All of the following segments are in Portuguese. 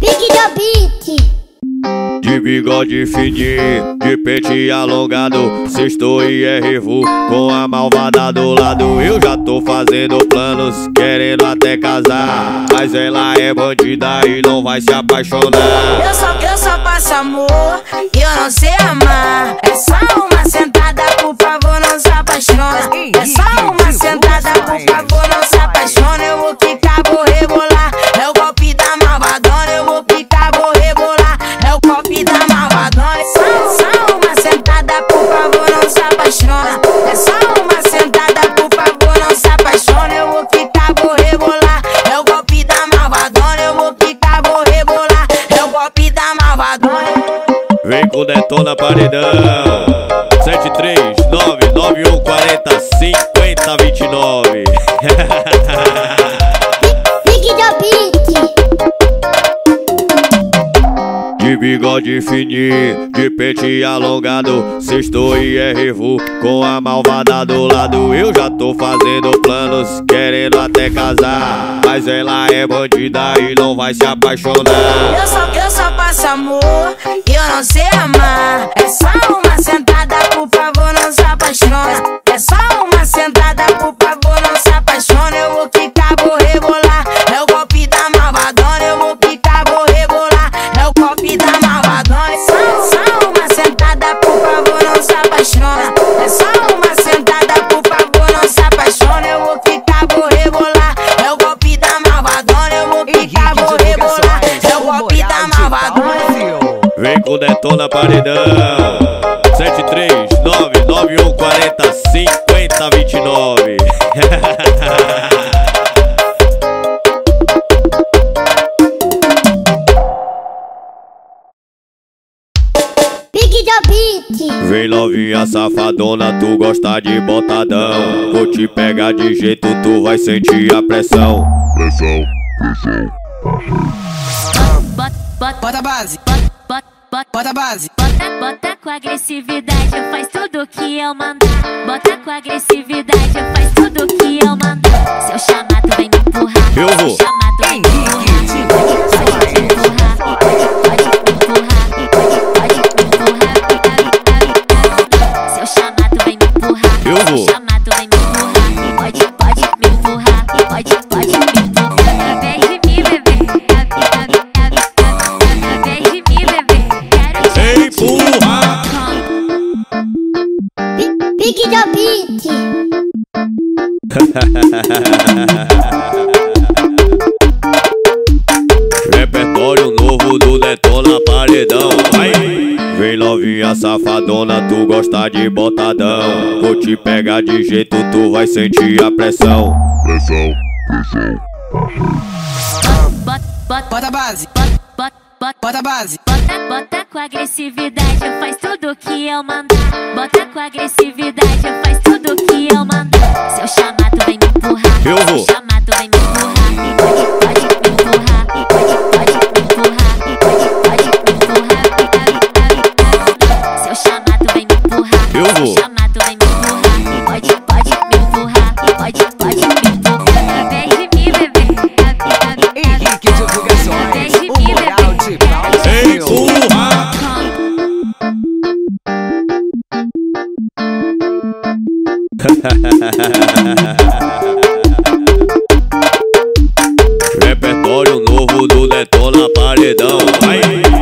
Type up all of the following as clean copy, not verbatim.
Pique do beat. De bigode fininho, de pente alongado, sextou e é revu com a malvada do lado. Eu já tô fazendo planos, querendo até casar, mas ela é bandida e não vai se apaixonar. Eu só passo amor e eu não sei amar. É só uma sentada, por favor, não se apaixona. É só uma sentada, por favor, não se apaixona. Eu vou ficar, vou rebolar, é o golpe da malvadona. Eu vou ficar, vou rebolar, é o golpe da malvadona. Só uma sentada, por favor, não se apaixona. É só uma sentada, por favor, não se apaixona. Eu vou ficar, vou rebolar, é o golpe da malvadona. Eu vou ficar, vou rebolar, é o golpe da malvadona. Vem com Detona Paredão 73991405029. Pique do beat. De bigode fininho, de pente alongado, sextou e é revu com a malvada do lado. Eu já tô fazendo planos, querendo até casar, mas ela é bandida e não vai se apaixonar. Eu só passo amor e eu não sei amar. É só uma sentada, por favor, não se apaixona. É só uma sentada, por favor, não se apaixona. Eu vou ficar, vou rebolar, é o golpe da malvadona. Eu vou ficar, vou rebolar, é o golpe da malvadona. Só uma sentada, por favor, não se apaixona. É só uma sentada, por favor, não se apaixona. Eu vou ficar, vou rebolar, é o golpe da malvadona. Eu vou ficar, vou rebolar, é o golpe da malvadona. Vem com Detona Paredão 73991405029. Pique do beat. Vem novinha safadona, tu gosta de botadão. Vou te pegar de jeito, tu vai sentir a pressão. Bota a base, bota a base. Bota com agressividade, faz tudo que eu mandar. Bota com agressividade, faz tudo que eu mandar. Seu chamado vem me empurrar. Eu vou. Seu chamado vem me empurrar. Pode me empurrar, pode me empurrar, pode me empurrar. Seu chamado vem me empurrar. Eu vou. Seu chamado vem me empurrar. Pode me empurrar, pode me empurrar. Em vez de mim, bebê, em vez de mim, bebê, quero te Empurra! Pique do beat. Repertório novo do Detona Paredão. Vai! Vem novinha safadona, tu gosta de botadão. Vou te pegar de jeito, tu vai sentir a pressão. Bota a base, bota a base. Bota com agressividade, faz tudo que eu mandar. Bota com agressividade, faz tudo que eu mandar. Seu chamado vem me empurrar. Eu vou. Seu chamado vem me empurrar. Pode me empurrar. Pode me empurrar. Pode me empurrar. Seu chamado vem me empurrar. Eu vou. Seu chamado vem me empurrar. Pode me empurrar. Pode me empurrar. Em vez de mim, bebê. Henrique Divulgações, o Moral de Brasil. Empurra! Repertório novo do Detona Paredão. Vai!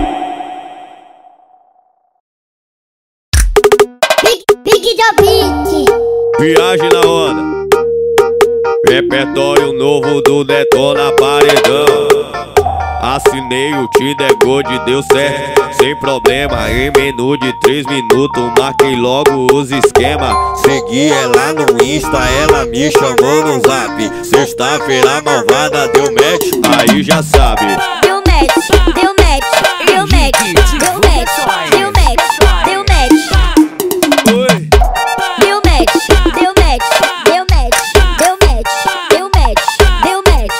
Pique do beat. Viagem na onda. Repertório novo do Detona Paredão. Assinei o Tinder Gold, deu certo, sem problema. Em menu de 3 minutos, marquei logo os esquema. Segui ela no Insta, ela me chamou no Zap. Sexta-feira malvada deu match, aí já sabe. Deu match, deu match, deu match, deu match, deu match, deu match. Oi. Deu match, deu match, deu match, deu match, deu match, deu match.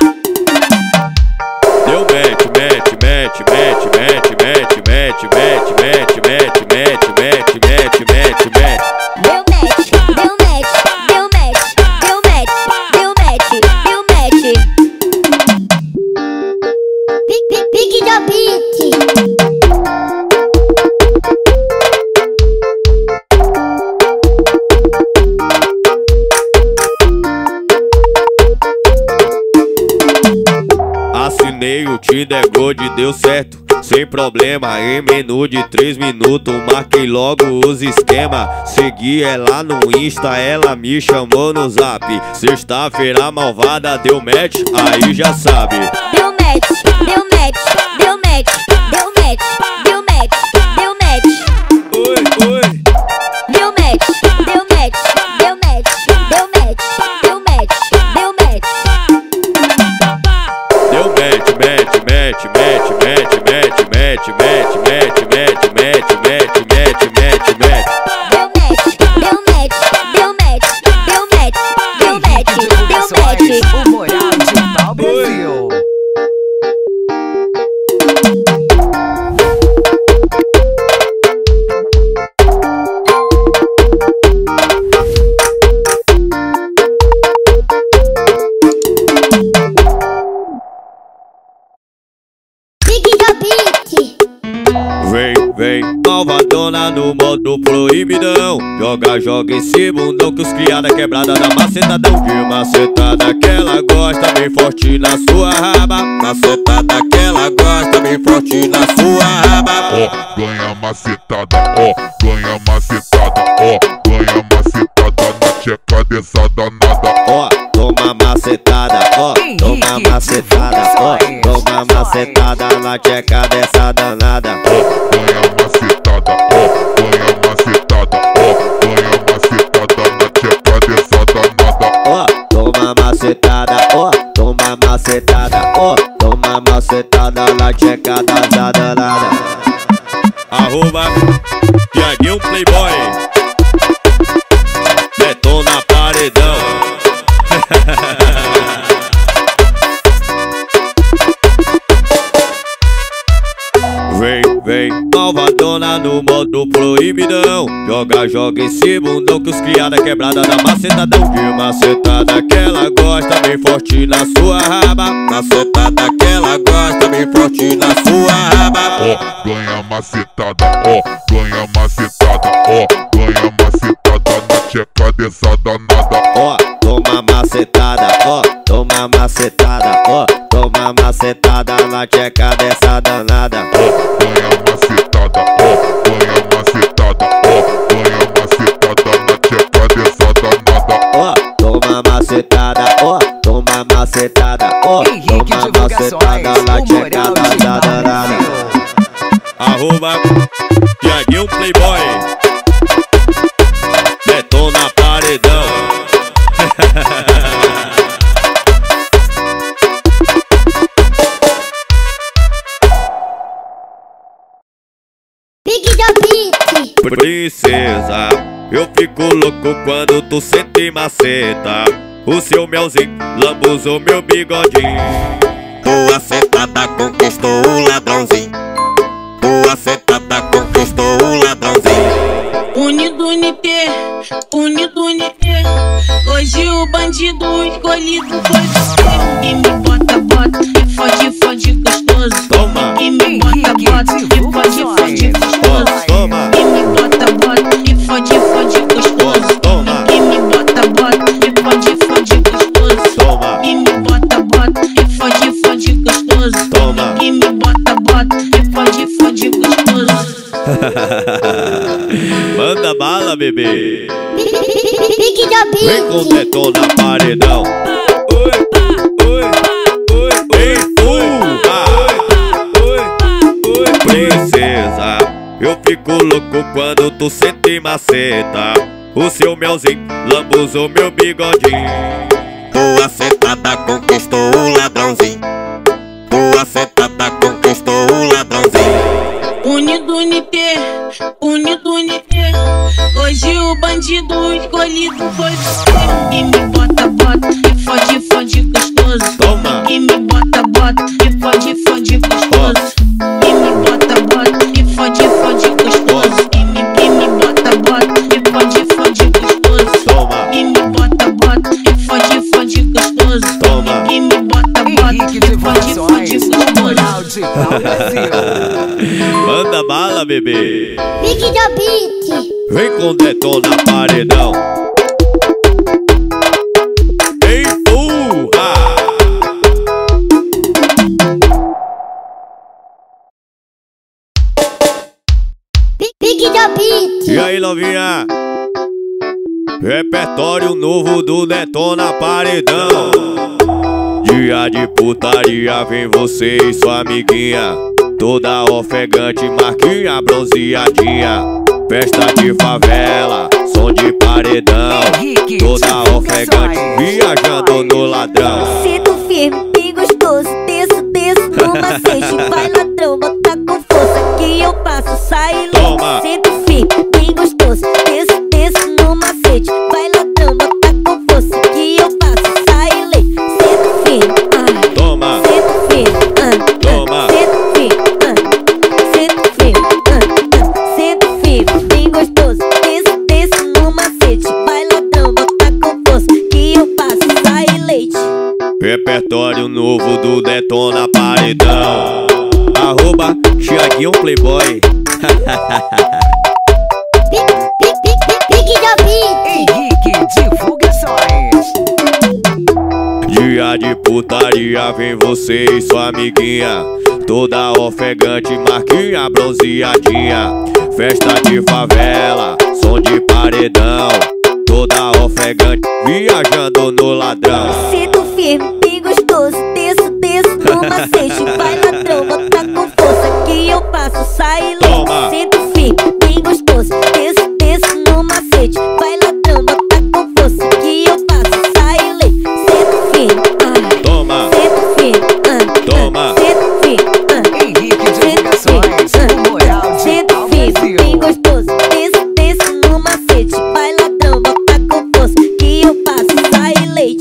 Deu match, match, match, match, match, match, match, match, match, match, match, match, match, match, match. Deu match, deu match, deu match, deu match, deu match, deu match. Pique da beat. Assinei o Tinder Gold, deu certo, sem problema. Em menos de 3 minutos, marquei logo os esquema. Segui ela no Insta, ela me chamou no Zap. Sexta-feira malvada, deu match, aí já sabe. Deu match, deu match, deu match, deu match, deu match, deu match. Oi, oi. Deu match, deu match, deu match, deu match, deu match, deu match. Deu match, match, match, match, match, match, match, match, match, match, match, match, match, match, match. Deu match, deu match, deu match, deu match, deu match, deu match. O Moral Digital Brasil. Pique da beat. Vem, vem, malvadona no modo proibidão. Joga, joga esse bundão que os criada quebrada da macetadão. De macetada que ela gosta, bem forte na sua raba. Macetada que ela gosta, bem forte na sua raba. Ó, ganha macetada, ó, ganha macetada, ó, ganha macetada na tcheca dessa danada. Ó, toma macetada, ó, toma macetada, ó, toma macetada na tcheca dessa danada. Ó, ganha macetada, ó, ganha macetada, ó, ganha macetada na tcheca dessa danada. Ó, toma macetada, ó, toma macetada, ó, toma macetada na tcheca dessa danada. Arroba Thiaguinho Playboy, detona paredão. Vem, vem, malvadona no modo proibidão. Joga, joga esse bundão que os criada quebrada da macetadão. De macetada que ela gosta, bem forte na sua raba. Macetada que ela gosta, bem forte na sua raba. Ó, ganha macetada, ó, ganha macetada, ó, ganha macetada na tcheca dessa danada. Ó, toma macetada, ó, toma macetada, ó, toma macetada na tcheca dessa danada. Ó, ganha macetada, ó, ganha macetada, ó, ganha macetada na tcheca dessa danada. Ó, toma macetada, ó, toma macetada, ó, toma macetada na tcheca dessa danada. Arroba Thiaguinho Playboy, detona paredão. Pique da beat. Princesa, eu fico louco quando tu senta e maceta. O seu melzinho lambuzou meu bigodinho. Tua sentada conquistou o ladrãozinho. Tua sentada conquistou o ladrãozinho. Unido unité, unido unité. Hoje o bandido escolhido foi você. E me bota, bota, e fode, fode gostoso. Toma. E me bota, bota, e fode, fode gostoso. Toma. E me bota, bota, e fode, fode gostoso. Toma. E me bota, bota, e fode, fode gostoso. Toma. E me bota, bota, e fode, fode gostoso. Toma. E me bota, bota, e fode, fode gostoso. Manda bala, bebê. Pique da Vem com beat. detona paredão. Oi, oi, oi, oi, oi, princesa, eu fico louco quando tu senta e maceta. O seu melzinho lambuzou meu bigodinho. Tua sentada conquistou o ladrãozinho. Tua sentada conquistou o ladrãozinho. Unido unité, unido unité. Hoje o bandido escolhido foi você. E me bota, bota, e fode, fode gostoso. Toma. E me bota, bota, e fode, fode gostoso. E me bota, bota, e fode, fode gostoso. E me bota, bota, e fode, fode gostoso. Toma. E me bota, bota, e fode, fode gostoso. Toma. E me bota, bota, Henrique de Digital Brasil. Manda bala, bebê. Pique da beat. Vem com Detona Paredão. Empurra. Pique da beat. E aí, novinha? Repertório novo do Detona Paredão. Dia de putaria, vem você e sua amiguinha, toda ofegante, marquinha bronzeadinha. Festa de favela, som de paredão, toda ofegante, viajando no ladrão. Sinto firme, bem gostoso, desço no macete. Vai ladrão, bota com força que eu passo, sai Toma. louco. Sinto firme, bem gostoso, desço no macete. Vai ladrão, bota com força que eu passo, sai louco. Sinto firme, Toma, sinto firme, toma. sinto firme, bem gostoso, desço no macete. Vai ladrão, bota com força que eu passo, sai leite. Repertório novo do Detona Paredão. Arroba Thiaguinho Playboy. Pique da beat. Henrique Divulgações. Dia de putaria, vem você e sua amiguinha, toda ofegante, marquinha bronzeadinha. Festa de favela, som de paredão, toda ofegante, viajando no ladrão. Sinto firme, bem gostoso, desço no macete. Vai ladrão, bota com força que eu passo, sai Toma. louco. Sinto firme, bem gostoso, desço no macete. Vai ladrão, bota com força que eu passo, sai louco. Sinto firme, Toma, sinto firme, toma. sinto firme, Henrique Divulgações. O Moral sinto Digital firme, bem Brasil. gostoso, desço no macete. Vai ladrão, bota com força que eu passo, sai leite.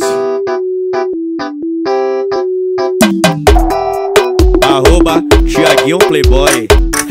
Arroba Thiaguinho Playboy.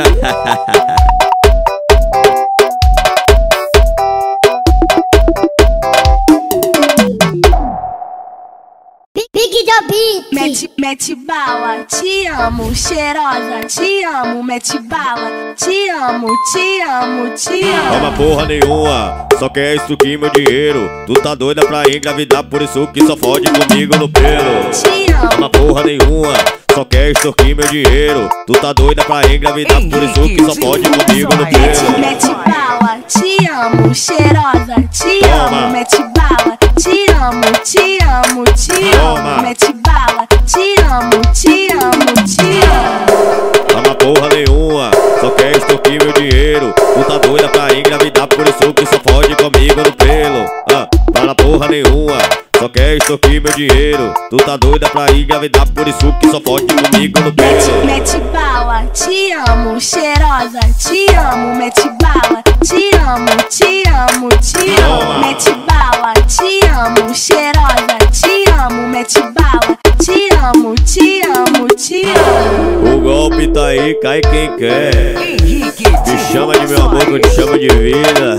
Pique da beat. Mete bala, te amo, cheirosa, te amo, mete bala, te amo, te amo, te amo. Toma porra nenhuma, só quer extorquir meu dinheiro. Tu tá doida pra engravidar, por isso que só fode comigo no pelo. Te amo, Toma porra nenhuma, só quer extorquir meu dinheiro. Tu tá doida pra engravidar, por isso que só fode comigo no pelo. mete bala, te amo, cheirosa, te Toma. amo, mete bala, te amo, te amo, te Toma. amo, mete bala, te amo, te amo, te amo. Toma porra nenhuma, só quer extorquir meu dinheiro. Tu tá doida pra engravidar, por isso que só fode comigo no pelo. Fala porra nenhuma, só quer extorquir meu dinheiro. Tu tá doida pra engravidar, por isso que só fode comigo no pelo. Mete bala, te amo, cheirosa, te amo, mete bala, te amo, te amo, te amo. Toma. Mete bala, te amo, cheirosa, te amo, mete bala, te amo, te amo, te amo. O golpe tá aí, cai quem quer. Henrique Me chama de meu amor, que eu te chamo de vida.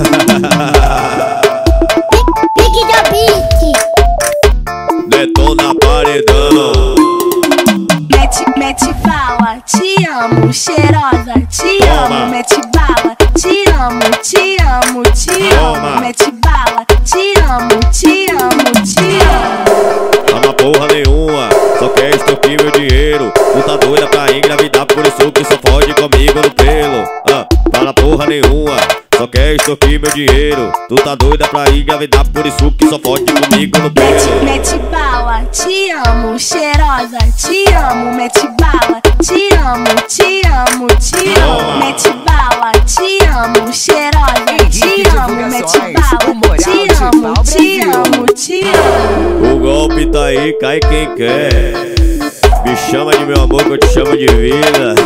Pique da beat. Detona Paredão. Mete bala, te amo, cheirosa, te Toma. amo, mete bala, te amo, te amo, te Toma. amo. Mete bala, te amo, te amo, te amo. Toma porra nenhuma, só quer extorquir meu dinheiro. Tu tá doida pra engravidar, por isso que só fode comigo no pelo. Fala porra nenhuma, só quer extorquir meu dinheiro. Tu tá doida pra engravidar, por isso que só fode comigo no pelo. Mete bala, te amo, cheirosa, te amo, mete bala, te amo, te amo, te amo. Toma. Mete bala, te amo, cheirosa, te Henrique amo, mete Divulgações. bala, O Moral te amo, Digital te Brasil. amo, te amo. O golpe tá aí, cai quem quer. Me chama de meu amor, que eu te chamo de vida.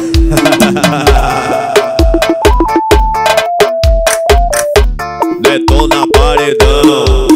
Detona Paredão.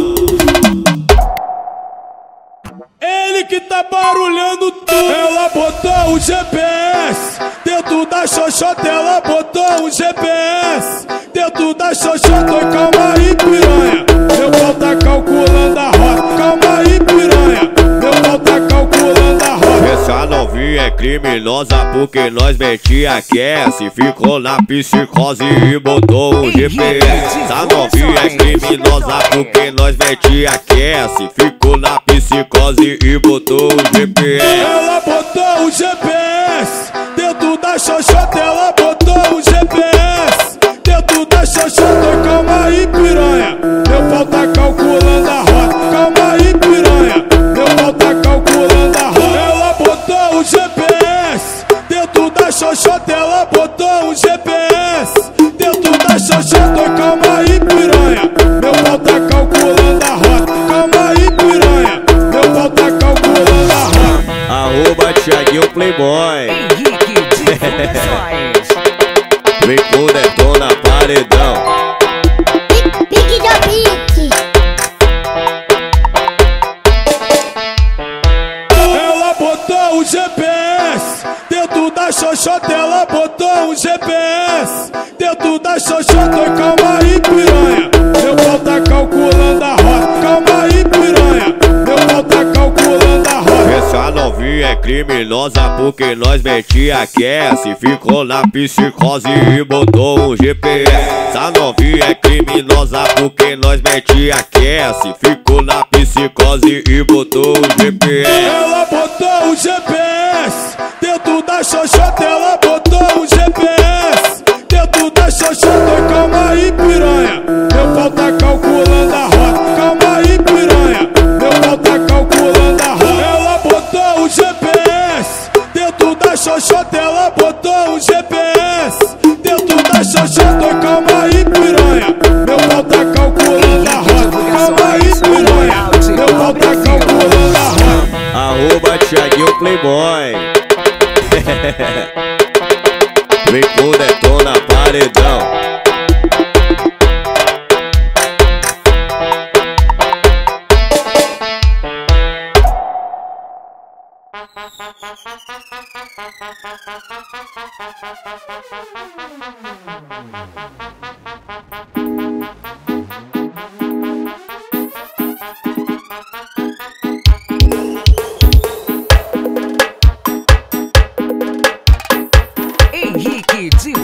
Ele que tá barulhando tudo. Ela botou o GPS dentro da xoxota. Ela botou o GPS dentro da xoxota. Oi, calma aí, piranha. Meu pau tá calculando a rota. Calma aí, piranha. Meu pau tá calculando a rota. Essa novinha novinha é criminosa porque nós mete aquece. Ficou na psicose e botou um GPS. Essa novinha é criminosa porque nós mete aquece. Ficou na psicose e botou um GPS. Ela botou um GPS dentro da xoxota, ela botou um GPS dentro da xoxota. Calma aí, piranha, meu pau tá calculando a rota. Calma aí, piranha, meu pau tá calculando a rota. Ela botou um GPS dentro da xoxota, ela botou um GPS dentro da xoxota. Calma aí, piranha, meu pau tá calculando a rota. Calma aí, piranha, meu pau tá calculando a rota. Arroba Thiaguinho Playboy. Henrique Divulgações. Vem com detona paredão. Pique da pique. Ela botou um GPS dentro da xoxota, ela botou um GPS dentro da xoxota. Calma aí, piranha, meu pau tá calculando a rota. Calma aí, piranha, meu pau tá calculando a rota. Essa novinha é criminosa porque nós mete aquece. Ficou na psicose e botou um GPS. Essa novinha é criminosa porque nós mete aquece. Ficou na psicose e botou um GPS. Ela botou um GPS dentro da xoxota, ela botou um GPS dentro da xoxota. Calma aí, piranha, meu pau tá calculando a rota. Calma aí, piranha, meu pau tá calculando a rota. Ela botou um GPS dentro da xoxota, ela botou um GPS dentro da xoxota. Calma aí, piranha, meu pau tá calculando a rota. Calma aí, piranha, meu pau tá calculando a rota. Arroba Thiaguinho Playboy. Vem com detona paredão. Henrique Divulgações.